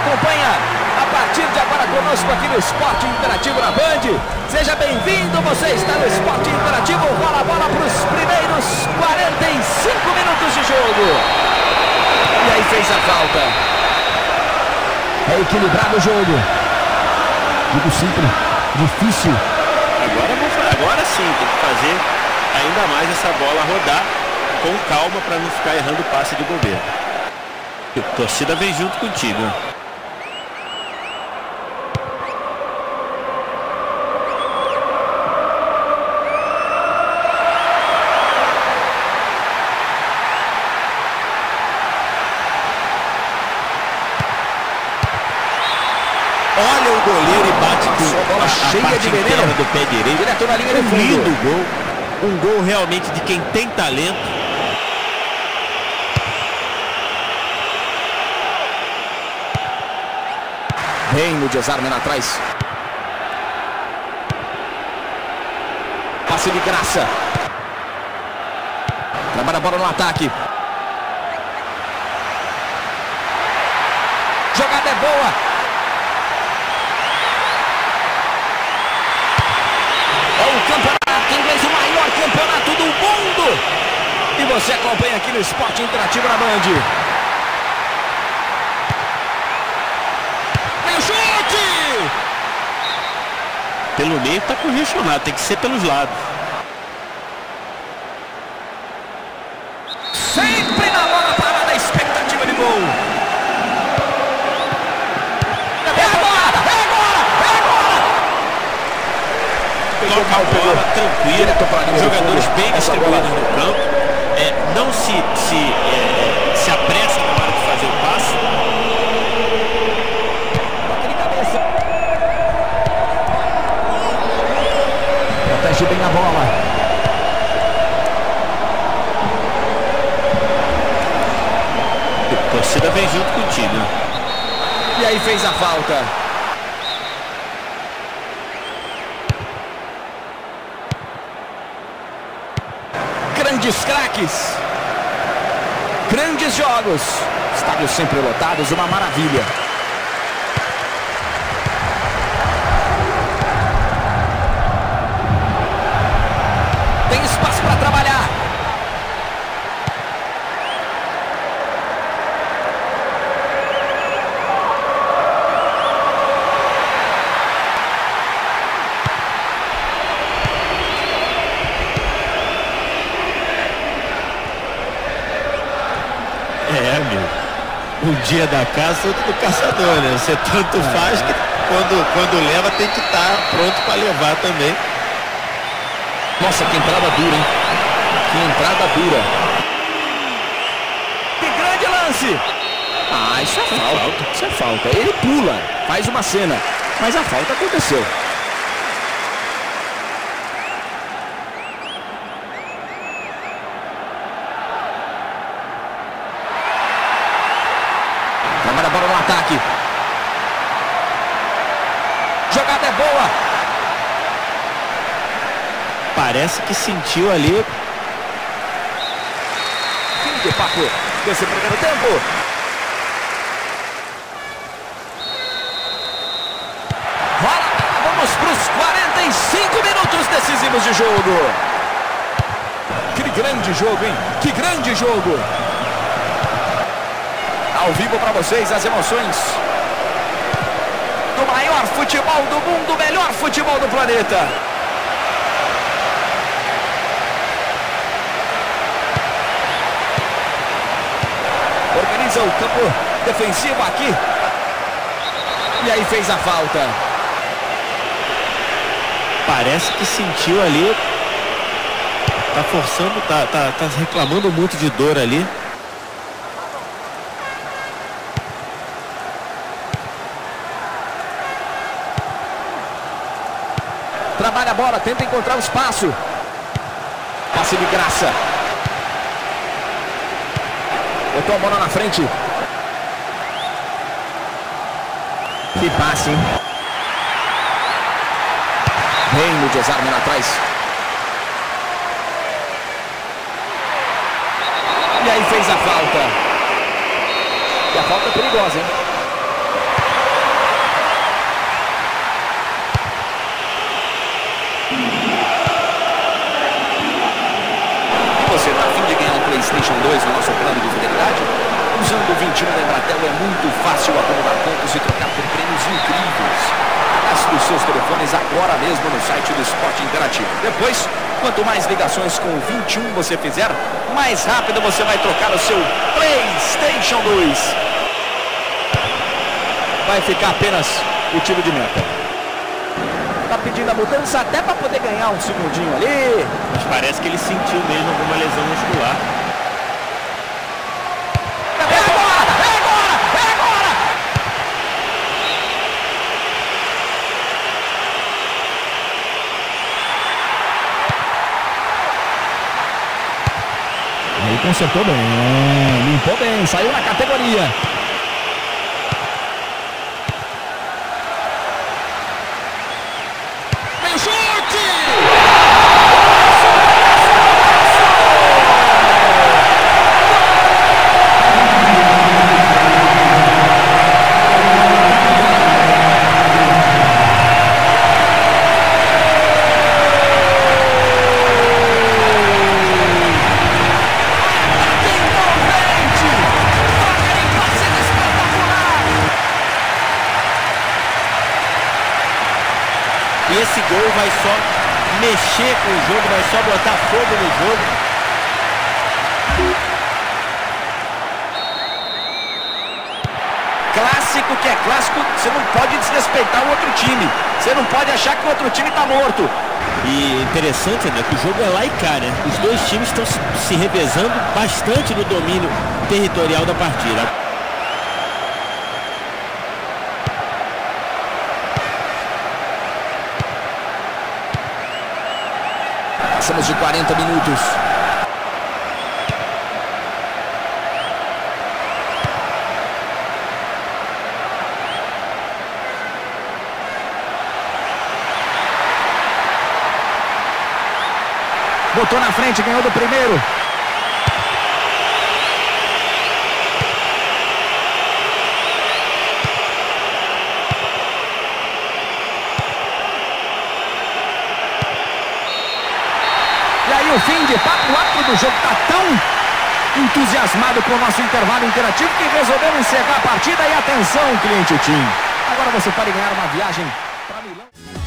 acompanha a partir de agora conosco aqui no Esporte Interativo na Band. Seja bem-vindo, você está no Esporte Interativo. Rola a bola para os primeiros 45 minutos de jogo. E aí fez a falta. É equilibrado o jogo. Digo simples, difícil. Agora sim, tem que fazer ainda mais essa bola rodar com calma para não ficar errando o passe de goleiro. A torcida vem junto contigo. Olha o goleiro e bate com bola cheia de veneno do pé direito. Direto na linha de fundo. Lindo gol. Um gol realmente de quem tem talento. Vem no desarme lá atrás. Passe de graça. Trabalha a bola no ataque. Jogada é boa. É o campeonato inglês, o maior campeonato do mundo. E você acompanha aqui no Esporte Interativo na Band. Vem o chute! Pelo meio tá congestionado, tem que ser pelos lados. Sempre na bola parada, a expectativa de gol. Toca a bola tranquila, os jogadores bem distribuídos no campo, não se apressa na hora de fazer o passe. Toque de cabeça. Protege bem a bola. A torcida vem junto contigo. E aí fez a falta. Grandes craques, grandes jogos, estádios sempre lotados, uma maravilha. Tem espaço para trabalhar. O dia da caça, outro do caçador, né? Você tanto faz que quando leva tem que estar pronto para levar também. Nossa, que entrada dura, hein? Que entrada dura. Que grande lance! Ah, isso é falta. Isso é falta. Ele pula, faz uma cena, mas a falta aconteceu. Trabalha a bola no ataque. Jogada é boa. Parece que sentiu ali. Fim de papo desse primeiro tempo. Rola, vamos para os 45 minutos decisivos de jogo. Que grande jogo, hein? Que grande jogo. Ao vivo para vocês as emoções do maior futebol do mundo, o melhor futebol do planeta. Organiza o campo defensivo aqui. E aí fez a falta. Parece que sentiu ali. Tá forçando, tá reclamando muito de dor ali. Trabalha a bola, tenta encontrar o espaço. Passe de graça. Botou a bola na frente. Que passe, hein? Vem no desarme lá atrás. E aí fez a falta. E a falta é perigosa, hein? vez o nosso plano de fidelidade? Usando o 21 da Embratel é muito fácil acumular pontos e trocar por prêmios incríveis. Cadastre os seus telefones agora mesmo no site do Esporte Interativo. Depois, quanto mais ligações com o 21 você fizer, mais rápido você vai trocar o seu PlayStation 2. Vai ficar apenas o tiro de meta. Tá pedindo a mudança até para poder ganhar um segundinho ali. Mas parece que ele sentiu mesmo alguma lesão muscular. Ele consertou bem, limpou bem, saiu na categoria. Vem o chute! E esse gol vai só mexer com o jogo, vai só botar fogo no jogo. Clássico que é clássico, você não pode desrespeitar o outro time. Você não pode achar que o outro time está morto. E interessante, né, que o jogo é lá e cá, né? Os dois times estão se revezando bastante no domínio territorial da partida. Passamos de 40 minutos. Botou na frente, ganhou do primeiro. E aí o fim de papo, o árbitro do jogo está tão entusiasmado com o nosso intervalo interativo que resolveu encerrar a partida. E atenção, cliente Tim. Agora você pode ganhar uma viagem para Milão.